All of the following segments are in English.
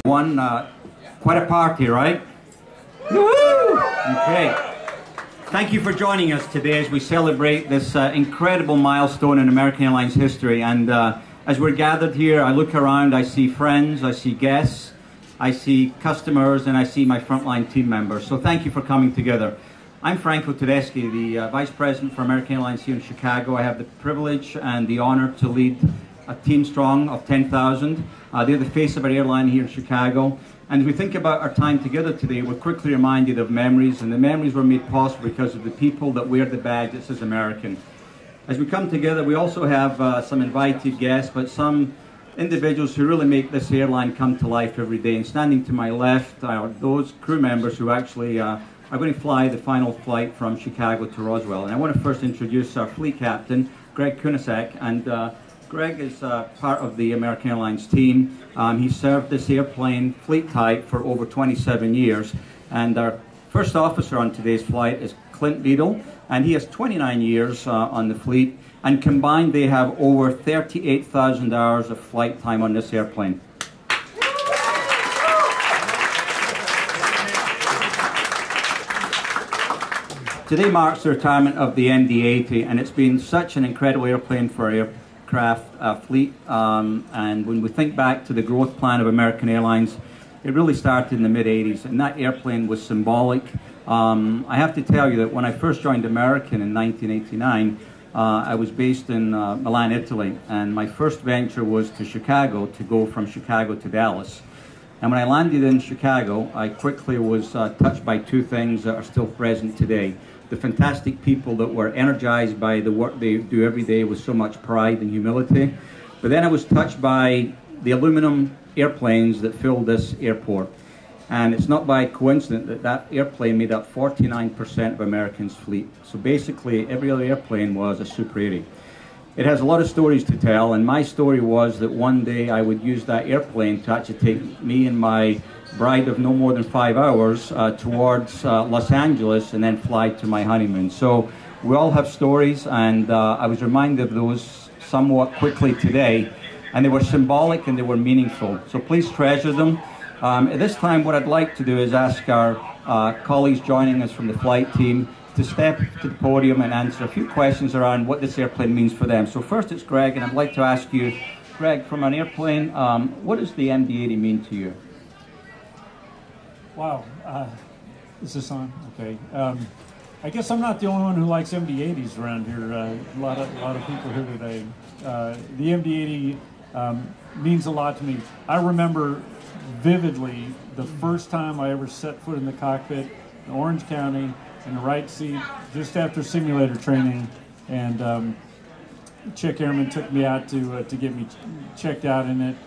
One, quite a party, right? Woo! Okay. Thank you for joining us today as we celebrate this incredible milestone in American Airlines history. And as we're gathered here, I look around, I see friends, I see guests, I see customers, and I see my frontline team members. So thank you for coming together. I'm Franco Tedeschi, the Vice President for American Airlines here in Chicago. I have the privilege and the honor to lead a team strong of 10,000. They're the face of our airline here in Chicago. And as we think about our time together today, we're quickly reminded of memories, and the memories were made possible because of the people that wear the badge that says American. As we come together, we also have some invited guests, but some individuals who really make this airline come to life every day. And standing to my left are those crew members who actually are going to fly the final flight from Chicago to Roswell. And I want to first introduce our fleet captain, Greg Kunasek. And Greg is part of the American Airlines team. He served this airplane fleet type for over 27 years. And our first officer on today's flight is Clint Beadle, and he has 29 years on the fleet. And combined, they have over 38,000 hours of flight time on this airplane. Today marks the retirement of the MD-80, and it's been such an incredible airplane for our aircraft fleet. And when we think back to the growth plan of American Airlines, it really started in the mid-80s, and that airplane was symbolic. I have to tell you that when I first joined American in 1989, I was based in Milan, Italy, and my first venture was to Chicago, to go from Chicago to Dallas. And when I landed in Chicago, I quickly was touched by two things that are still present today. The fantastic people that were energized by the work they do every day with so much pride and humility. But then I was touched by the aluminum airplanes that filled this airport. And it's not by coincidence that that airplane made up 49% of American's fleet. So basically, every other airplane was a Super 80. It has a lot of stories to tell, and my story was that one day I would use that airplane to actually take me and my bride of no more than 5 hours towards Los Angeles and then fly to my honeymoon. So we all have stories, and I was reminded of those somewhat quickly today, and they were symbolic and they were meaningful. So please treasure them. At this time, what I'd like to do is ask our colleagues joining us from the flight team to step to the podium and answer a few questions around what this airplane means for them. So first it's Greg, and I'd like to ask you, Greg, from an airplane, what does the MD-80 mean to you? Wow, is this on? Okay. I guess I'm not the only one who likes MD-80s around here. A lot of people here today. The MD-80 means a lot to me. I remember vividly the first time I ever set foot in the cockpit in Orange County in the right seat just after simulator training, and Chick Airman took me out to get me checked out in it.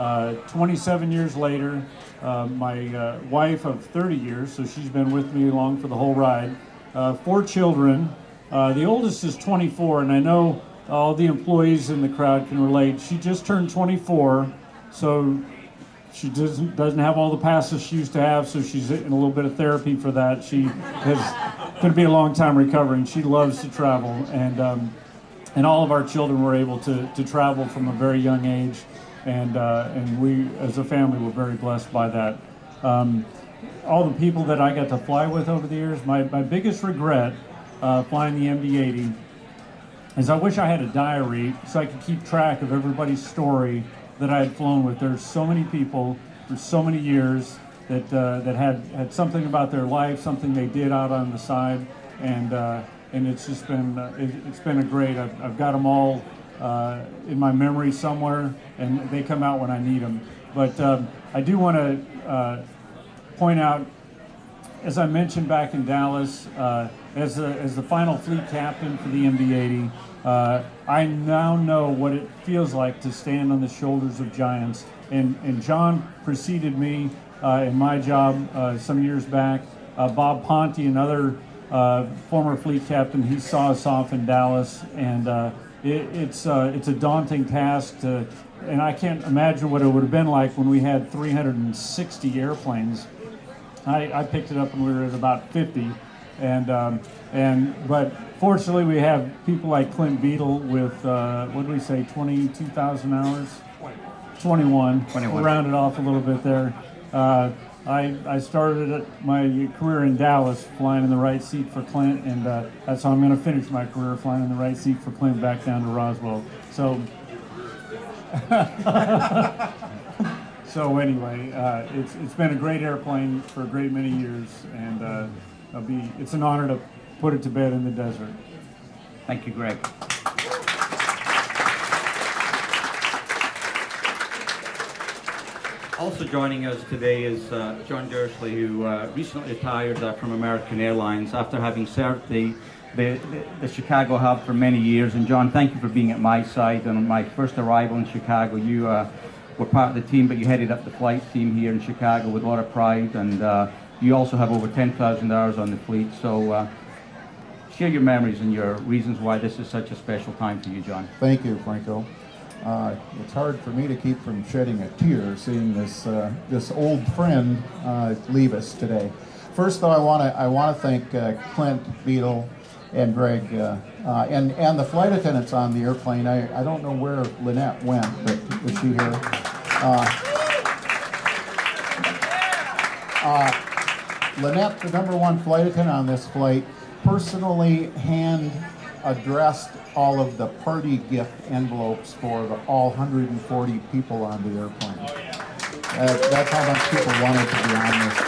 27 years later, my wife of 30 years, so she's been with me along for the whole ride. 4 children. The oldest is 24, and I know all the employees in the crowd can relate. She just turned 24, so she doesn't have all the passes she used to have, so she's in a little bit of therapy for that. She is going to be a long time recovering. She loves to travel, and all of our children were able to travel from a very young age, and we as a family were very blessed by that. All the people that I got to fly with over the years, my biggest regret flying the MD-80 is I wish I had a diary so I could keep track of everybody's story that I had flown with. There's so many people for so many years that that had something about their life, something they did out on the side, and it's just been it's been a great. I've got them all in my memory somewhere, and they come out when I need them. But I do want to point out, as I mentioned back in Dallas, as the final fleet captain for the MD-80, I now know what it feels like to stand on the shoulders of giants. And John preceded me in my job some years back. Bob Ponte, another former fleet captain, he saw us off in Dallas, and it's a daunting task to, and I can't imagine what it would have been like when we had 360 airplanes. I picked it up when we were at about 50, but fortunately we have people like Clint Beadle with what did we say, 22,000 hours? 21. We'll round it off a little bit there. I started my career in Dallas flying in the right seat for Clint, and that's how I'm going to finish my career, flying in the right seat for Clint back down to Roswell. So, so anyway, it's been a great airplane for a great many years, and it's an honor to put it to bed in the desert. Thank you, Greg. Also joining us today is John Dursley, who recently retired from American Airlines after having served the Chicago hub for many years. And John, thank you for being at my side. On my first arrival in Chicago, you were part of the team, but you headed up the flight team here in Chicago with a lot of pride. And you also have over 10,000 hours on the fleet. So share your memories and your reasons why this is such a special time for you, John. Thank you, Franco. It's hard for me to keep from shedding a tear seeing this old friend leave us today. First, though, I want to thank Clint, Beadle, and Greg, and the flight attendants on the airplane. I don't know where Lynette went, but is she here? Lynette, the #1 flight attendant on this flight, personally hand-addressed all of the party gift envelopes for all 140 people on the airplane. That's how much people wanted to be on this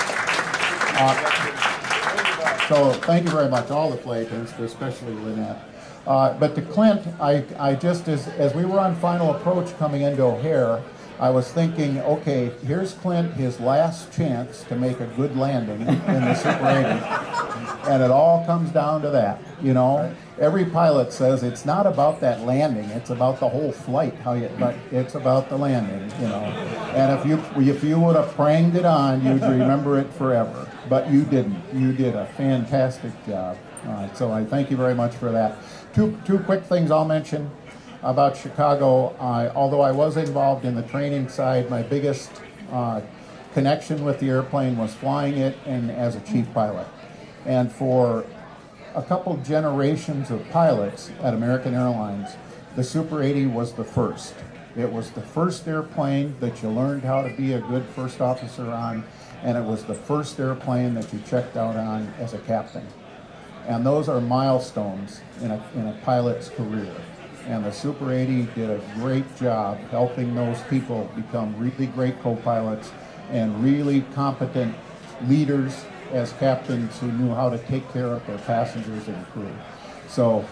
thing. So thank you very much, all the flight attendants, but especially Lynette. But to Clint, I just, as we were on final approach coming into O'Hare, I was thinking, okay, here's Clint, his last chance to make a good landing in the Super 80. And it all comes down to that, you know. Every pilot says it's not about that landing, it's about the whole flight, but it's about the landing, you know. And if you would have pranged it on, you'd remember it forever. But you didn't. You did a fantastic job. So I thank you very much for that. Two quick things I'll mention about Chicago. Although I was involved in the training side, my biggest connection with the airplane was flying it and as a chief pilot. And for a couple generations of pilots at American Airlines, the Super 80 was the first. It was the first airplane that you learned how to be a good first officer on, and it was the first airplane that you checked out on as a captain. And those are milestones in a pilot's career. And the Super 80 did a great job helping those people become really great co-pilots and really competent leaders as captains who knew how to take care of their passengers and crew. So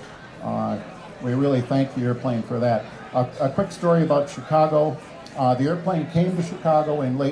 we really thank the airplane for that. A quick story about Chicago. The airplane came to Chicago in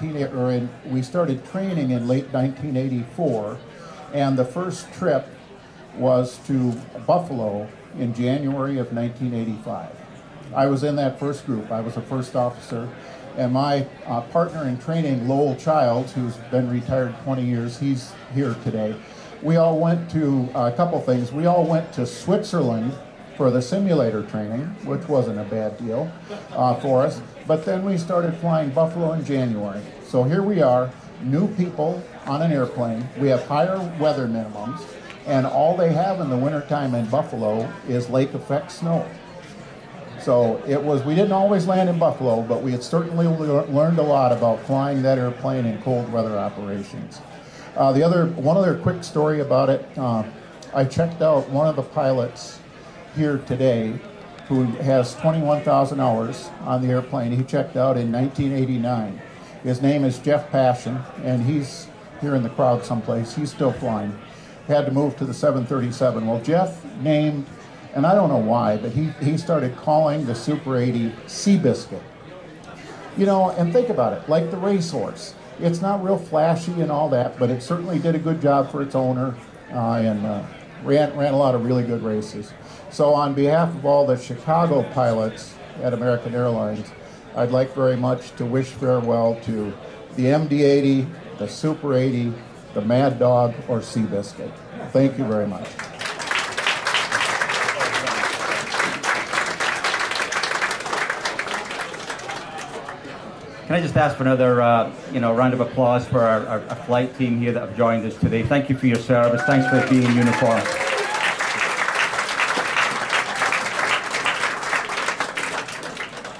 we started training in late 1984, and the first trip was to Buffalo in January of 1985. I was in that first group. I was a first officer. And my partner in training, Lowell Childs, who's been retired 20 years, he's here today. We all went to a couple things. We all went to Switzerland for the simulator training, which wasn't a bad deal for us. But then we started flying Buffalo in January. So here we are, new people on an airplane. We have higher weather minimums, and all they have in the wintertime in Buffalo is lake effect snow. So we didn't always land in Buffalo, but we had certainly learned a lot about flying that airplane in cold weather operations. One other quick story about it, I checked out one of the pilots here today who has 21,000 hours on the airplane. He checked out in 1989. His name is Jeff Passion, and he's here in the crowd someplace. He's still flying. Had to move to the 737. Well, Jeff named, and I don't know why, but he started calling the Super 80 Seabiscuit. You know, and think about it, like the racehorse. It's not real flashy and all that, but it certainly did a good job for its owner and ran a lot of really good races. So on behalf of all the Chicago pilots at American Airlines, I'd like very much to wish farewell to the MD-80, the Super 80, the Mad Dog, or Seabiscuit. Thank you very much. Can I just ask for another round of applause for our flight team here that have joined us today. Thank you for your service. Thanks for being in uniform.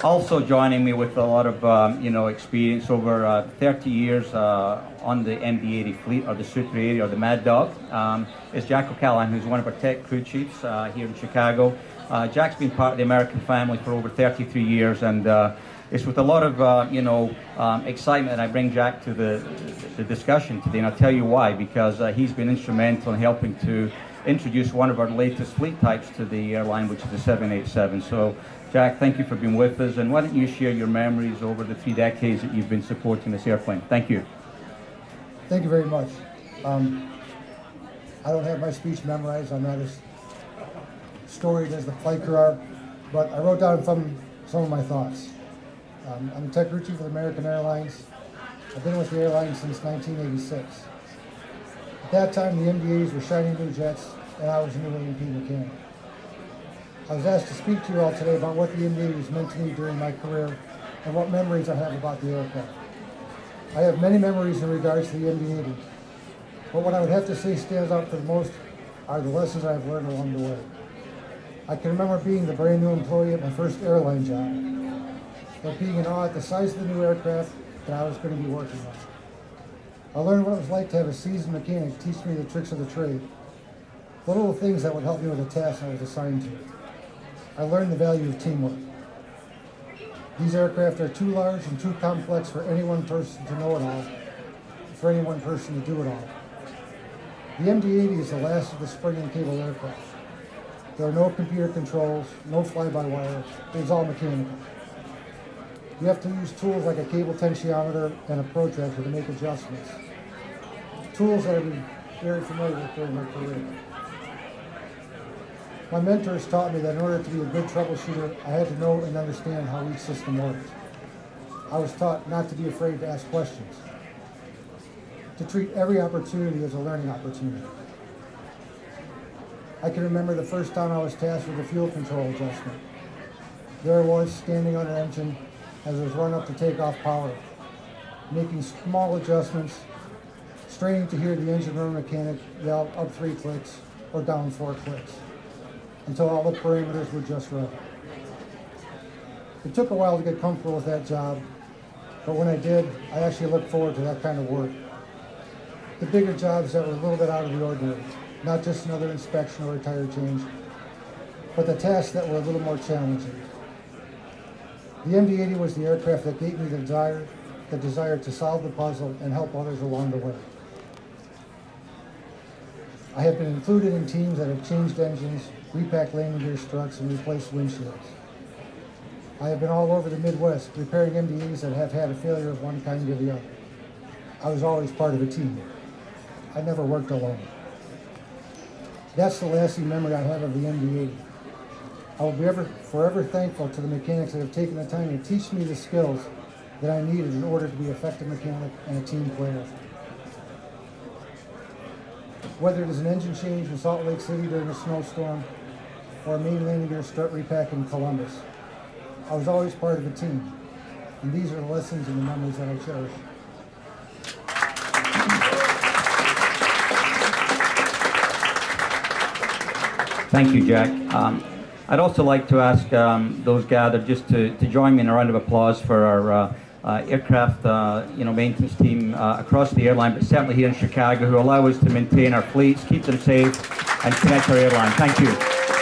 Also joining me with a lot of experience over 30 years on the MD-80 fleet, or the Super 80, or the Mad Dog, is Jack O'Callaghan, who's one of our tech crew chiefs here in Chicago. Jack's been part of the American family for over 33 years, and it's with a lot of excitement that I bring Jack to the discussion today, and I'll tell you why. Because he's been instrumental in helping to introduce one of our latest fleet types to the airline, which is the 787. So, Jack, thank you for being with us, and why don't you share your memories over the 3 decades that you've been supporting this airplane. Thank you. Thank you very much. I don't have my speech memorized. I'm not as storied as the flight crew are, but I wrote down some of my thoughts. I'm the tech crew chief of American Airlines. I've been with the airline since 1986. At that time, the MD-80s were shiny new jets, and I was a new A&P mechanic. I was asked to speak to you all today about what the MD-80s meant to me during my career and what memories I have about the aircraft. I have many memories in regards to the MD-80, but what I would have to say stands out for the most are the lessons I've learned along the way. I can remember being the brand new employee at my first airline job, but being in awe at the size of the new aircraft that I was going to be working on. I learned what it was like to have a seasoned mechanic teach me the tricks of the trade, the little things that would help me with the task I was assigned to. I learned the value of teamwork. These aircraft are too large and too complex for any one person to know it all, for any one person to do it all. The MD-80 is the last of the spring and cable aircraft. There are no computer controls, no fly-by-wire, it is all mechanical. You have to use tools like a cable tensiometer and a protractor to make adjustments. Tools that I've been very familiar with during my career. My mentors taught me that in order to be a good troubleshooter, I had to know and understand how each system worked. I was taught not to be afraid to ask questions, to treat every opportunity as a learning opportunity. I can remember the first time I was tasked with a fuel control adjustment. There I was, standing on an engine as it was run up to takeoff power, making small adjustments, straining to hear the engine room mechanic yell up 3 clicks or down 4 clicks, until all the parameters were just right. It took a while to get comfortable with that job, but when I did, I actually looked forward to that kind of work. The bigger jobs that were a little bit out of the ordinary, not just another inspection or a tire change, but the tasks that were a little more challenging. The MD-80 was the aircraft that gave me the desire to solve the puzzle and help others along the way. I have been included in teams that have changed engines, repacked landing gear struts, and replaced windshields. I have been all over the Midwest repairing MD-80s that have had a failure of one kind or the other. I was always part of a team. I never worked alone. That's the lasting memory I have of the MD-80. I will be forever thankful to the mechanics that have taken the time to teach me the skills that I needed in order to be an effective mechanic and a team player. Whether it is an engine change in Salt Lake City during a snowstorm or a main landing gear strut repack in Columbus, I was always part of a team, and these are the lessons and the memories that I cherish. Thank you, Jack. I'd also like to ask those gathered just to join me in a round of applause for our aircraft maintenance team across the airline, but certainly here in Chicago, who allow us to maintain our fleets, keep them safe, and connect our airline. Thank you.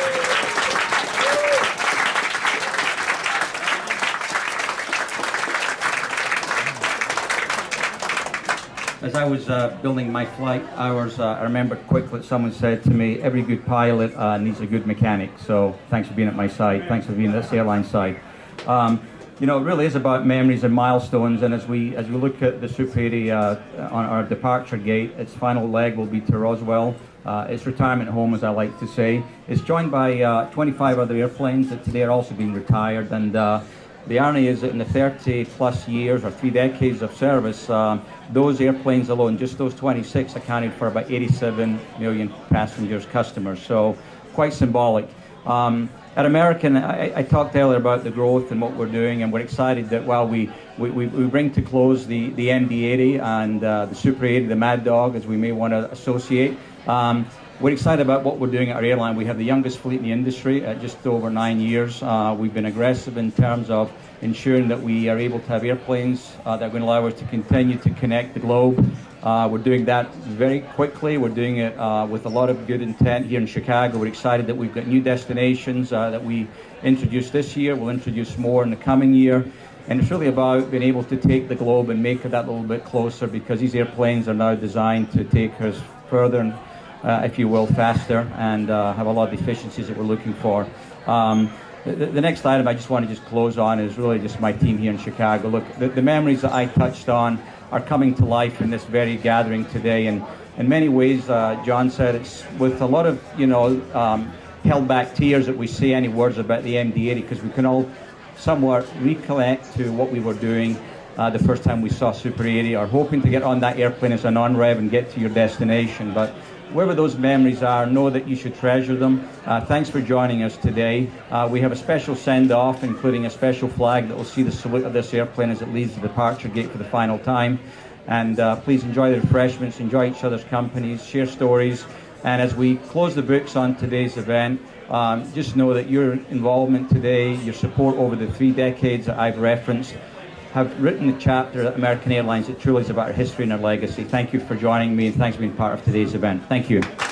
As I was building my flight hours, I remembered quickly someone said to me, every good pilot needs a good mechanic. So thanks for being at my side. Thanks for being at this airline side. It really is about memories and milestones. And as we look at the Super 80 on our departure gate, its final leg will be to Roswell. Its retirement home, as I like to say. It's joined by 25 other airplanes that today are also being retired. And the irony is that in the 30 plus years or 3 decades of service, those airplanes alone, just those 26, accounted for about 87 million passengers, customers. So quite symbolic. At American, I talked earlier about the growth and what we're doing, and we're excited that while we bring to close the MD-80 and the Super 80, the Mad Dog, as we may want to associate, We're excited about what we're doing at our airline. We have the youngest fleet in the industry at just over 9 years. We've been aggressive in terms of ensuring that we are able to have airplanes that are going to allow us to continue to connect the globe. We're doing that very quickly. We're doing it with a lot of good intent here in Chicago. We're excited that we've got new destinations that we introduced this year. We'll introduce more in the coming year. And it's really about being able to take the globe and make it that little bit closer, because these airplanes are now designed to take us further, if you will, faster, and have a lot of the efficiencies that we're looking for. The next item I just want to close on is really just my team here in Chicago. Look, the memories that I touched on are coming to life in this very gathering today, and in many ways, John said, it's with a lot of, held back tears that we say any words about the MD-80, because we can all somewhat recollect to what we were doing the first time we saw Super 80, or hoping to get on that airplane as a non-rev and get to your destination. But wherever those memories are, know that you should treasure them. Thanks for joining us today. We have a special send-off, including a special flag that will see the salute of this airplane as it leaves the departure gate for the final time. And please enjoy the refreshments, enjoy each other's companies, share stories. And as we close the books on today's event, just know that your involvement today, your support over the 3 decades that I've referenced, have written the chapter at American Airlines that truly is about our history and our legacy. Thank you for joining me, and thanks for being part of today's event. Thank you.